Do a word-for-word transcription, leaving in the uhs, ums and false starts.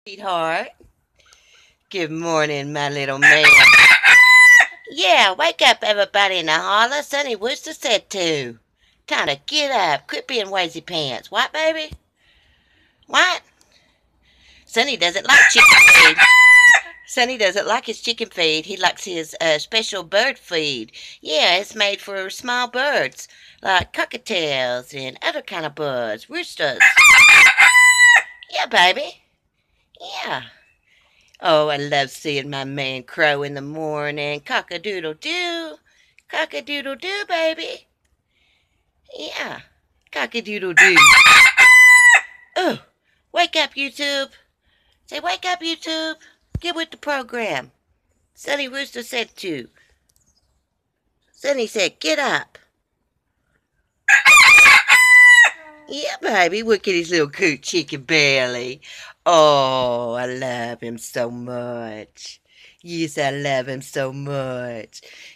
Sweetheart. Good morning, my little man. Yeah, wake up, everybody in the holler. Sonny Wooster said to. Time to get up. Quit being lazy pants. What, baby? What? Sonny doesn't like chicken feed. Sonny doesn't like his chicken feed. He likes his uh, special bird feed. Yeah, it's made for small birds, like cockatiels and other kind of birds. Roosters. Yeah, baby. Yeah. Oh, I love seeing my man crow in the morning. Cock-a-doodle-doo. Cock-a-doodle-doo, baby. Yeah. Cock-a-doodle-doo. Oh, wake up, YouTube. Say, wake up, YouTube. Get with the program. Sonny Rooster said to. Sonny said, get up. Yeah, baby. Look at his little cute chicken belly. Oh, I love him so much. Yes, I love him so much.